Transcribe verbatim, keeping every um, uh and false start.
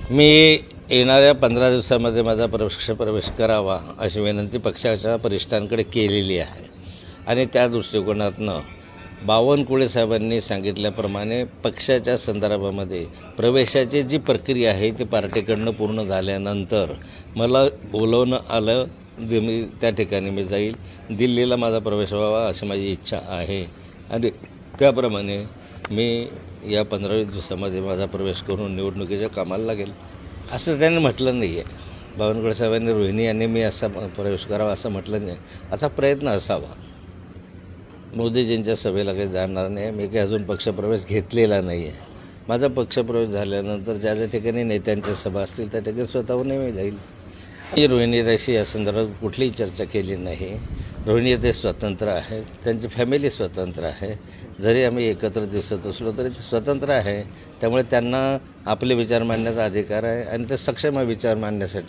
मी येणाऱ्या पंधरा दिवसामध्ये माझा पक्ष प्रवेश करावा अशी विनंती पक्षाच्या वरिष्ठांकडे केलेली आहे आणि त्या दृष्टिकोनातनं बावनकुळे साहेबांनी सांगितल्याप्रमाणे पक्षाच्या संदर्भामध्ये प्रवेशाची जी प्रक्रिया आहे ती पार्टीकडनं पूर्ण झाल्यानंतर मला बोलवणं आलं जे मी त्या ठिकाणी मी जाईल. दिल्लीला माझा प्रवेश व्हावा अशी माझी इच्छा आहे आणि त्याप्रमाणे मी या पंधरा वीस दिवसामध्ये माझा प्रवेश करून निवडणुकीच्या कामाला लागेल असं त्यांनी म्हटलं नाही आहे. बावनकुळे साहेबांनी रोहिणी यांनी मी असा प्रवेश करावा असं म्हटलं नाही. असा प्रयत्न असावा. मोदीजींच्या सभेला काही जाणार नाही. मी काही अजून पक्षप्रवेश घेतलेला नाही आहे. माझा पक्षप्रवेश झाल्यानंतर ज्या ज्या ठिकाणी नेत्यांच्या सभा असतील त्या ठिकाणी स्वतःहूनही मी जाईल. मी रोहिणीताईशी या संदर्भात कुठलीही चर्चा केली नाही. रोहिणीताई स्वतंत्र आहेत, त्यांची फॅमिली स्वतंत्र आहे. जरी आम्ही एकत्र दिसत असलो तरी ते स्वतंत्र आहे. त्यामुळे त्यांना आपले विचार मांडण्याचा अधिकार आहे आणि ते सक्षम विचार मांडण्यासाठी